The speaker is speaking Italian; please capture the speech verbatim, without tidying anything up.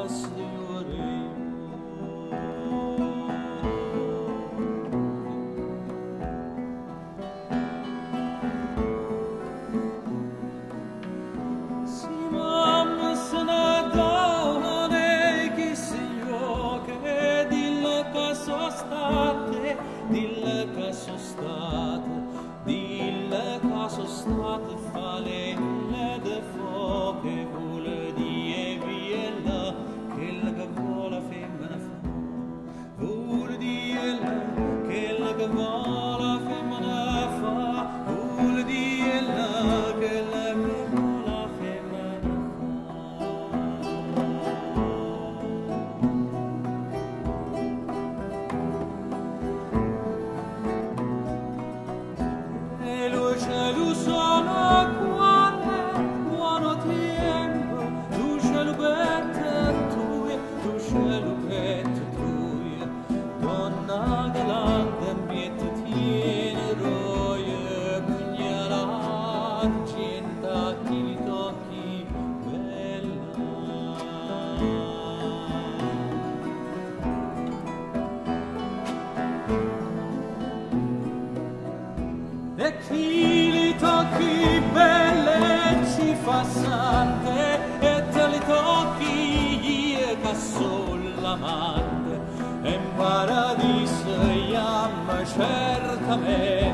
Dille che sono state, dille che sono state falene de fuoche, vuole dire via là, quella che vuole femmina fa, vuole dire là, quella che vuole femmina fa, vuole dire là, quella che vuole femmina cielo sono quando, buono tempo, tu cielo betta tua, tu cielo betta tua, donna galante mi ti tiene roia, pugnala, argenta, ti tocchi bella. E chi li tocchi belle ci fa sante, e te li tocchi io che sono l'amante, e in paradiso iam certamente.